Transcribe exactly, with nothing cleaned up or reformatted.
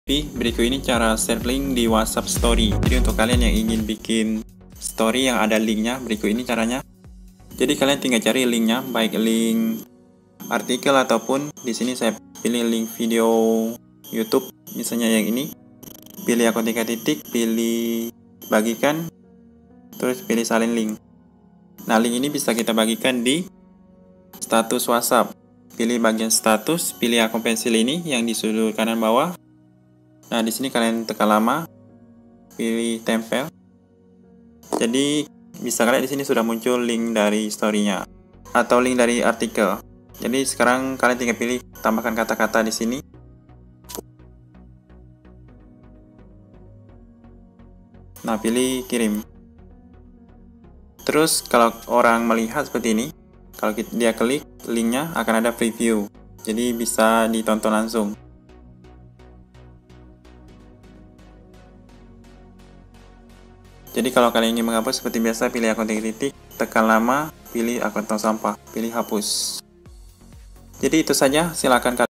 Berikut ini cara share link di WhatsApp Story. Jadi untuk kalian yang ingin bikin story yang ada linknya, berikut ini caranya. Jadi kalian tinggal cari linknya, baik link artikel ataupun di sini saya pilih link video YouTube, misalnya yang ini. Pilih akun tiga titik, pilih bagikan, terus pilih salin link. Nah, link ini bisa kita bagikan di status WhatsApp. Pilih bagian status, pilih akun pensil ini yang di sudut kanan bawah. Nah, di sini kalian tekan lama, pilih tempel. Jadi bisa kalian di sini sudah muncul link dari story-nya atau link dari artikel. Jadi sekarang kalian tinggal pilih tambahkan kata-kata di sini. Nah, pilih kirim. Terus kalau orang melihat seperti ini, kalau dia klik linknya akan ada preview. Jadi bisa ditonton langsung. Jadi kalau kalian ingin menghapus seperti biasa, pilih akun tiga titik, tekan lama, pilih akun tong sampah, pilih hapus. Jadi itu saja, silakan kalian